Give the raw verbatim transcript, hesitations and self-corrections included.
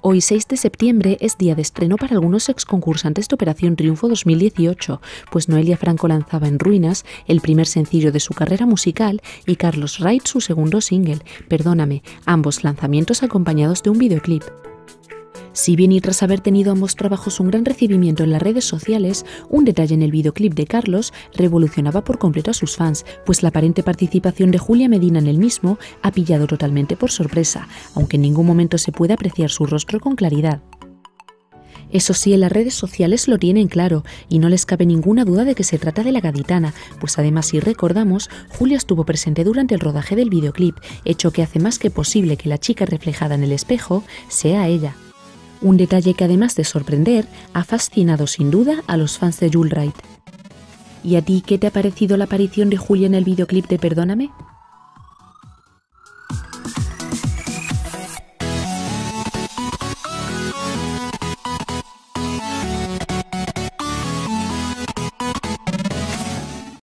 Hoy, seis de septiembre, es día de estreno para algunos exconcursantes de Operación Triunfo dos mil dieciocho, pues Noelia Franco lanzaba En Ruinas, el primer sencillo de su carrera musical, y Carlos Wright su segundo single, Perdóname, ambos lanzamientos acompañados de un videoclip. Si bien y tras haber tenido ambos trabajos un gran recibimiento en las redes sociales, un detalle en el videoclip de Carlos revolucionaba por completo a sus fans, pues la aparente participación de Julia Medina en el mismo ha pillado totalmente por sorpresa, aunque en ningún momento se puede apreciar su rostro con claridad. Eso sí, en las redes sociales lo tienen claro y no les cabe ninguna duda de que se trata de la gaditana, pues además, si recordamos, Julia estuvo presente durante el rodaje del videoclip, hecho que hace más que posible que la chica reflejada en el espejo sea ella. Un detalle que, además de sorprender, ha fascinado sin duda a los fans de Jules Wright. ¿Y a ti qué te ha parecido la aparición de Julia en el videoclip de Perdóname?